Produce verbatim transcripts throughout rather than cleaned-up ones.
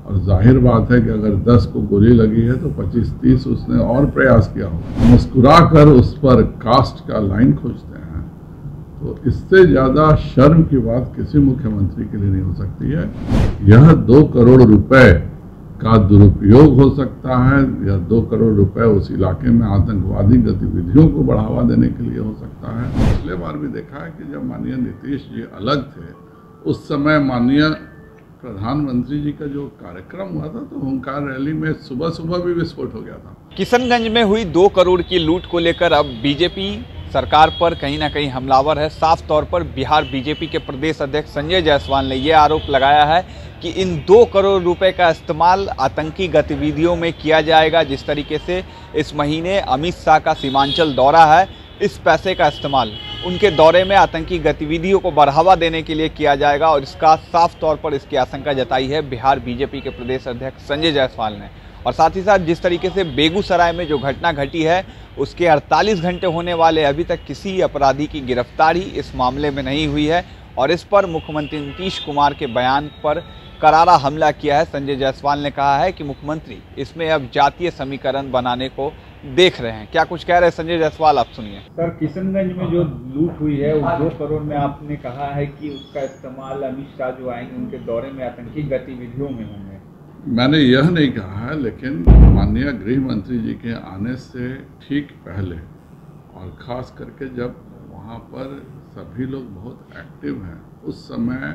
और जाहिर बात है कि अगर दस को गोली लगी है तो पच्चीस तीस उसने और प्रयास किया होगा। मुस्कुरा कर उस पर कास्ट का लाइन खोजते हैं, तो इससे ज़्यादा शर्म की बात किसी मुख्यमंत्री के लिए नहीं हो सकती है। यह दो करोड़ रुपए का दुरुपयोग हो सकता है, या दो करोड़ रुपए उस इलाके में आतंकवादी गतिविधियों को बढ़ावा देने के लिए हो सकता है। पिछले बार भी देखा है कि जब माननीय नीतीश जी अलग थे, उस समय माननीय प्रधानमंत्री जी का जो कार्यक्रम हुआ था, तो हुंकार रैली में सुबह सुबह भी विस्फोट हो गया था। किशनगंज में हुई दो करोड़ की लूट को लेकर अब बीजेपी सरकार पर कहीं ना कहीं हमलावर है। साफ तौर पर बिहार बीजेपी के प्रदेश अध्यक्ष संजय जायसवाल ने यह आरोप लगाया है कि इन दो करोड़ रुपए का इस्तेमाल आतंकी गतिविधियों में किया जाएगा। जिस तरीके से इस महीने अमित शाह का सीमांचल दौरा है, इस पैसे का इस्तेमाल उनके दौरे में आतंकी गतिविधियों को बढ़ावा देने के लिए किया जाएगा, और इसका साफ तौर पर इसकी आशंका जताई है बिहार बीजेपी के प्रदेश अध्यक्ष संजय जायसवाल ने। और साथ ही साथ जिस तरीके से बेगूसराय में जो घटना घटी है, उसके अड़तालीस घंटे होने वाले अभी तक किसी अपराधी की गिरफ्तारी इस मामले में नहीं हुई है, और इस पर मुख्यमंत्री नीतीश कुमार के बयान पर करारा हमला किया है। संजय जायसवाल ने कहा है कि मुख्यमंत्री इसमें अब जातीय समीकरण बनाने को देख रहे हैं। क्या कुछ कह रहे हैं संजय जायसवाल, आप सुनिए। सर, किशनगंज में जो लूट हुई है उस दो करोड़ में आपने कहा है कि उसका इस्तेमाल अमित शाह जो आएंगे उनके दौरे में आतंकी गतिविधियों में होंगे। मैंने यह नहीं कहा है, लेकिन माननीय गृह मंत्री जी के आने से ठीक पहले, और ख़ास करके जब वहाँ पर सभी लोग बहुत एक्टिव हैं, उस समय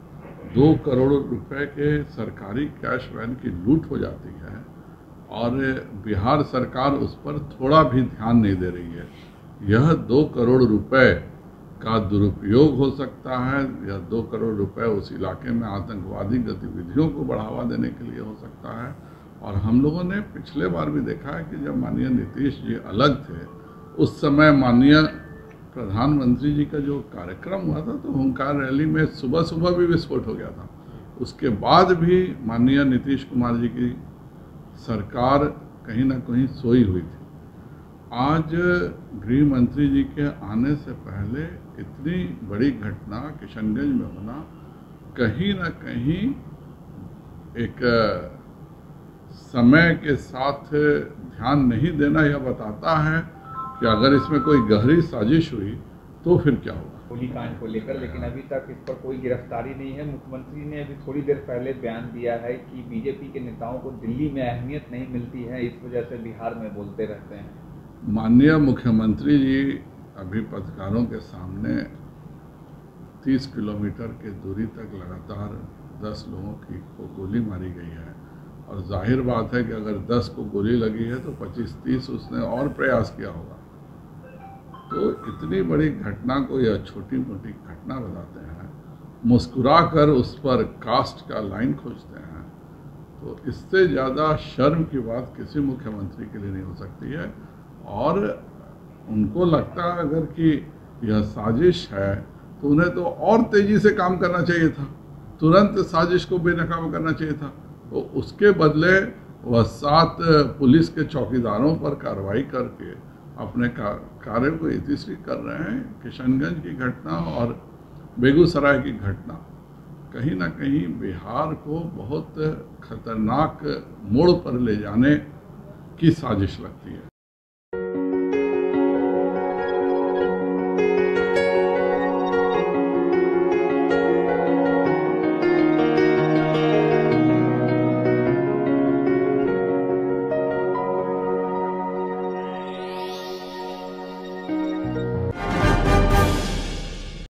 दो करोड़ रुपए के सरकारी कैश वैन की लूट हो जाती है, और बिहार सरकार उस पर थोड़ा भी ध्यान नहीं दे रही है। यह दो करोड़ रुपए का दुरुपयोग हो सकता है, या दो करोड़ रुपए उस इलाके में आतंकवादी गतिविधियों को बढ़ावा देने के लिए हो सकता है। और हम लोगों ने पिछले बार भी देखा है कि जब माननीय नीतीश जी अलग थे, उस समय माननीय प्रधानमंत्री जी का जो कार्यक्रम हुआ था, तो हुंकार रैली में सुबह सुबह भी विस्फोट हो गया था। उसके बाद भी माननीय नीतीश कुमार जी की सरकार कहीं ना कहीं सोई हुई थी। आज गृह मंत्री जी के आने से पहले इतनी बड़ी घटना किशनगंज में होना कहीं ना कहीं एक समय के साथ ध्यान नहीं देना यह बताता है कि अगर इसमें कोई गहरी साजिश हुई तो फिर क्या होगा। गोली कांड को लेकर लेकिन अभी तक इस पर कोई गिरफ्तारी नहीं है। मुख्यमंत्री ने अभी थोड़ी देर पहले बयान दिया है कि बीजेपी के नेताओं को दिल्ली में अहमियत नहीं मिलती है, इस वजह से बिहार में बोलते रहते हैं। माननीय मुख्यमंत्री जी अभी पत्रकारों के सामने तीस किलोमीटर की दूरी तक लगातार दस लोगों की को गोली मारी गई है, और जाहिर बात है कि अगर दस को गोली लगी है तो पच्चीस तीस उसने और प्रयास किया होगा। तो इतनी बड़ी घटना को यह छोटी मोटी घटना बताते हैं, मुस्कुरा कर उस पर कास्ट का लाइन खोजते हैं, तो इससे ज़्यादा शर्म की बात किसी मुख्यमंत्री के लिए नहीं हो सकती है। और उनको लगता है अगर कि यह साजिश है, तो उन्हें तो और तेज़ी से काम करना चाहिए था, तुरंत साजिश को बेनकाब करना चाहिए था। तो उसके बदले वह सात पुलिस के चौकीदारों पर कार्रवाई करके अपने कार्य को इतिश्री कर रहे हैं। किशनगंज की घटना और बेगूसराय की घटना कहीं ना कहीं बिहार को बहुत खतरनाक मोड़ पर ले जाने की साजिश लगती है।